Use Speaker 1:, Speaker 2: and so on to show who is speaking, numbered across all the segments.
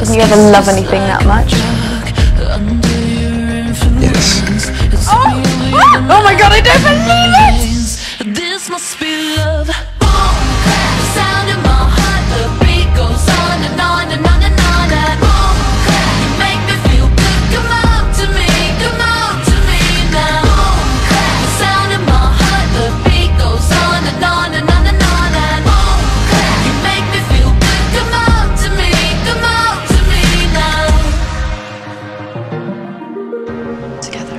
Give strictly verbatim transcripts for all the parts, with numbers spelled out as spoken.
Speaker 1: Did you ever love anything that much?
Speaker 2: Yes.
Speaker 1: Oh, oh, oh my god, I don't believe it!
Speaker 3: This must be love. Boom, clap, the sound in my heart. The beat goes on and on and on and on. And boom, clap, you make me feel good. Come on to me, come on to me now. Boom, clap, the sound in my heart. The beat goes on and on and on and on. And boom, clap, you make me feel good. Come on to me, come on to me now. Together.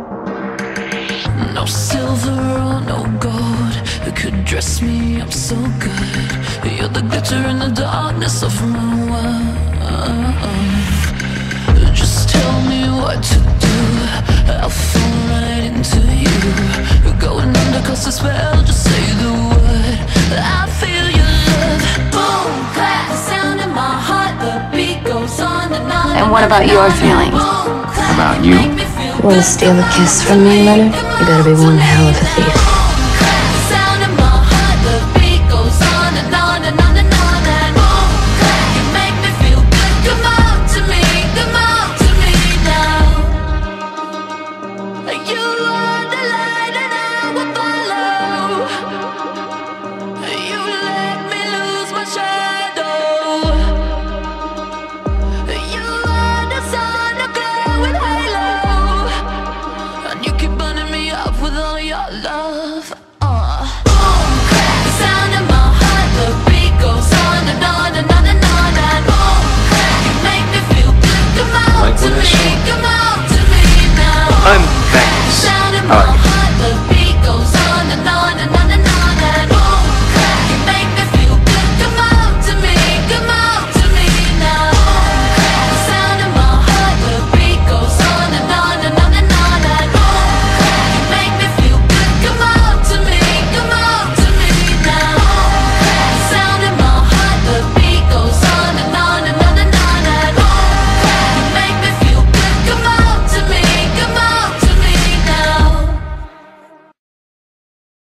Speaker 3: No silver or no gold could dress me up so good. You're the glitter in the darkness of my world. Just tell me what to do, I'll fall right into you. Going under cause the spell, just say the word, I feel your love. Boom, clap, the sound in my heart. The beat goes on and on.
Speaker 1: And what about your feelings?
Speaker 2: About you?
Speaker 4: You want to steal a kiss from me, Leonard? You better be one hell of a thief.